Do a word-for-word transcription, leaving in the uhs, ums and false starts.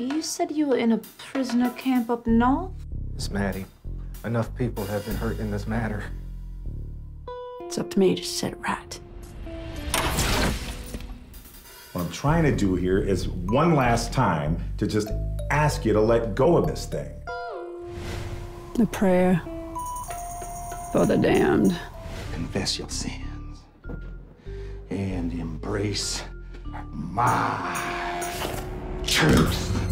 You said you were in a prisoner camp up north? Miss Mattie, enough people have been hurt in this matter. It's up to me to set it right. What I'm trying to do here is one last time to just ask you to let go of this thing. A prayer for the damned. Confess your sins and embrace my truth.